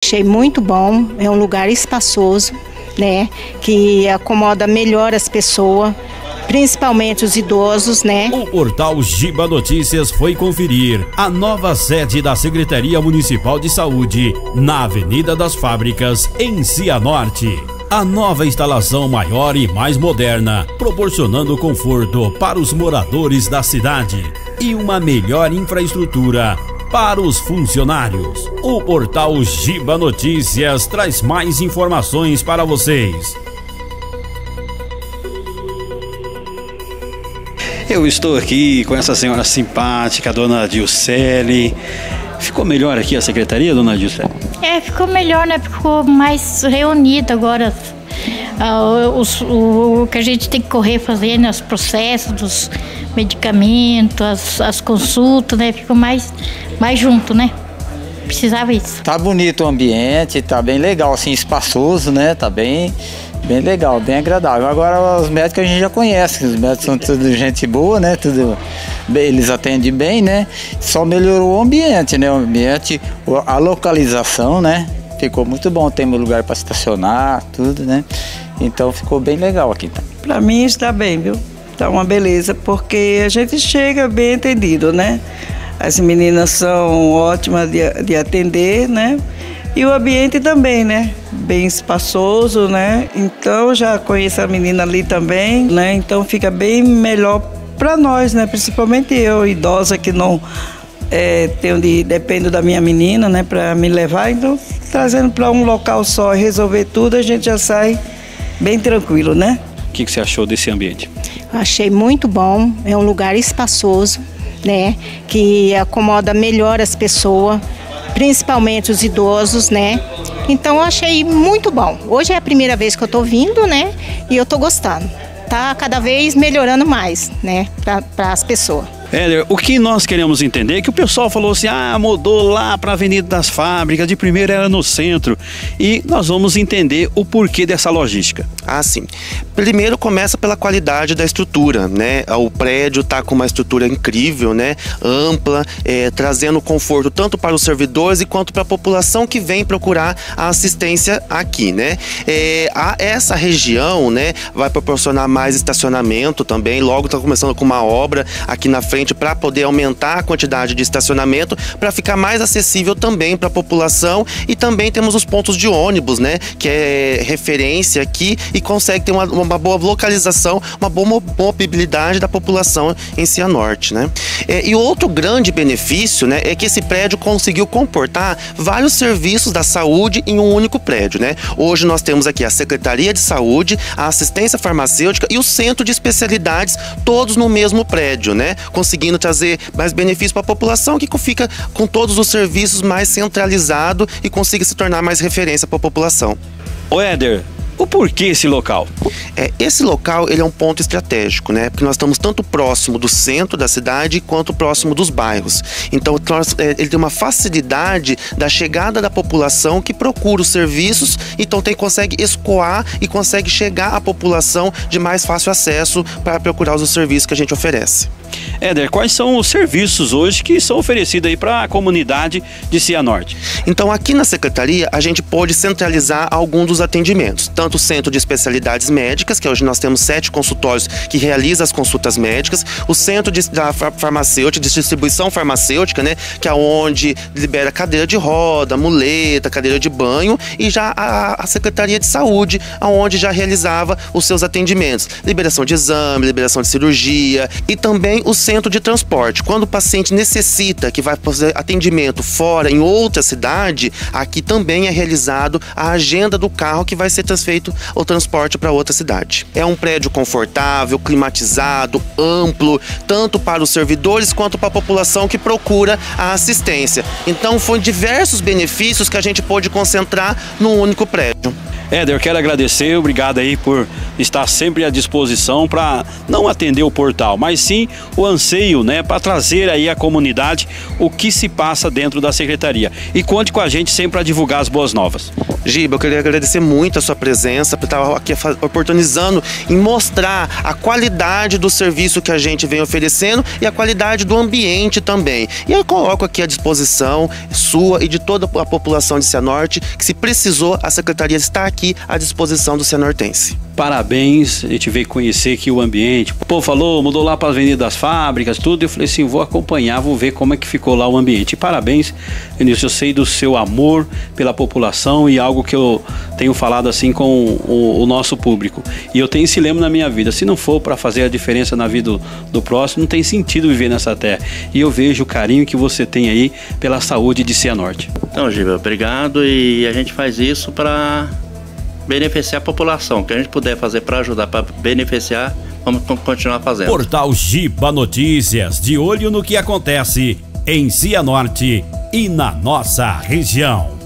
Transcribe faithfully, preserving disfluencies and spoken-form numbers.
Achei muito bom, é um lugar espaçoso, né, que acomoda melhor as pessoas, principalmente os idosos, né? O portal Giba Notícias foi conferir a nova sede da Secretaria Municipal de Saúde na Avenida das Fábricas, em Cianorte. A nova instalação maior e mais moderna, proporcionando conforto para os moradores da cidade e uma melhor infraestrutura para os funcionários. O portal Giba Notícias traz mais informações para vocês. Eu estou aqui com essa senhora simpática, a dona Dilcele. Ficou melhor aqui a secretaria, dona Dilcele? É, ficou melhor, né? Ficou mais reunida agora. Ah, os, o, o que a gente tem que correr fazendo, os processos dos medicamentos, as, as consultas, né? Ficou mais, mais junto, né? Precisava isso. Tá bonito o ambiente, tá bem legal, assim, espaçoso, né? Tá bem, bem legal, bem agradável. Agora, os médicos a gente já conhece, os médicos são tudo gente boa, né? Tudo, eles atendem bem, né? Só melhorou o ambiente, né? O ambiente, a localização, né? Ficou muito bom, tem lugar para estacionar, tudo, né? Então ficou bem legal aqui. Para mim está bem, viu? Tá uma beleza, porque a gente chega bem atendido, né? As meninas são ótimas de, de atender, né? E o ambiente também, né? Bem espaçoso, né? Então já conheço a menina ali também, né? Então fica bem melhor para nós, né? Principalmente eu, idosa, que não é, tenho de, dependo da minha menina, né? Para me levar, então trazendo para um local só e resolver tudo, a gente já sai bem tranquilo, né? O que, que você achou desse ambiente? Achei muito bom, é um lugar espaçoso, né, que acomoda melhor as pessoas, principalmente os idosos, né? Então eu achei muito bom. Hoje é a primeira vez que eu tô vindo, né? E eu tô gostando. Tá cada vez melhorando mais, né, para as pessoas. Éder, o que nós queremos entender é que o pessoal falou assim, ah, mudou lá para a Avenida das Fábricas, de primeiro era no centro, e nós vamos entender o porquê dessa logística. Ah, sim. Primeiro começa pela qualidade da estrutura, né? O prédio está com uma estrutura incrível, né? Ampla, é, trazendo conforto tanto para os servidores quanto para a população que vem procurar a assistência aqui, né? É, a, essa região, né, vai proporcionar mais estacionamento também, logo está começando com uma obra aqui na frente para poder aumentar a quantidade de estacionamento, para ficar mais acessível também para a população, e também temos os pontos de ônibus, né, que é referência aqui e consegue ter uma, uma boa localização, uma boa mobilidade da população em Cianorte, né. É, e outro grande benefício, né, é que esse prédio conseguiu comportar vários serviços da saúde em um único prédio, né. Hoje nós temos aqui a Secretaria de Saúde, a assistência farmacêutica e o Centro de Especialidades, todos no mesmo prédio, né, conseguindo trazer mais benefícios para a população, que fica com todos os serviços mais centralizado e consiga se tornar mais referência para a população. Ô Éder, o porquê esse local? É, esse local ele é um ponto estratégico, né? Porque nós estamos tanto próximo do centro da cidade quanto próximo dos bairros. Então nós, é, ele tem uma facilidade da chegada da população que procura os serviços, então tem, consegue escoar e consegue chegar à população de mais fácil acesso para procurar os serviços que a gente oferece. Éder, quais são os serviços hoje que são oferecidos aí para a comunidade de Cianorte? Então aqui na Secretaria a gente pode centralizar alguns dos atendimentos, tanto o Centro de Especialidades Médicas, que hoje nós temos sete consultórios que realizam as consultas médicas, o Centro de, da Farmacêutica, de Distribuição Farmacêutica, né, que é onde libera cadeira de roda, muleta, cadeira de banho, e já a, a Secretaria de Saúde, onde já realizava os seus atendimentos, liberação de exame, liberação de cirurgia, e também o Centro de Transporte. Quando o paciente necessita que vai fazer atendimento fora, em outra cidade, aqui também é realizado a agenda do carro que vai ser transfeito o transporte para outra cidade. É um prédio confortável, climatizado, amplo, tanto para os servidores quanto para a população que procura a assistência. Então, foram diversos benefícios que a gente pôde concentrar num único prédio. Éder, eu quero agradecer, obrigado aí por estar sempre à disposição para não atender o portal, mas sim o anseio, né, para trazer aí à comunidade o que se passa dentro da secretaria. E conte com a gente sempre para divulgar as boas novas. Giba, eu queria agradecer muito a sua presença, por estar aqui oportunizando em mostrar a qualidade do serviço que a gente vem oferecendo e a qualidade do ambiente também. E eu coloco aqui à disposição sua e de toda a população de Cianorte, que se precisou, a secretaria está aqui à disposição do cianortense. Parabéns, a gente veio conhecer aqui o ambiente. O povo falou, mudou lá para a Avenida das Fábricas, tudo. Eu falei assim, vou acompanhar, vou ver como é que ficou lá o ambiente. E parabéns, Vinícius, eu sei do seu amor pela população e algo que eu tenho falado assim com o, o nosso público. E eu tenho esse lema na minha vida, se não for para fazer a diferença na vida do, do próximo, não tem sentido viver nessa terra. E eu vejo o carinho que você tem aí pela saúde de Cianorte. Então, Giba, obrigado, e a gente faz isso para beneficiar a população. O que a gente puder fazer para ajudar, para beneficiar, vamos continuar fazendo. Portal Giba Notícias, de olho no que acontece em Cianorte e na nossa região.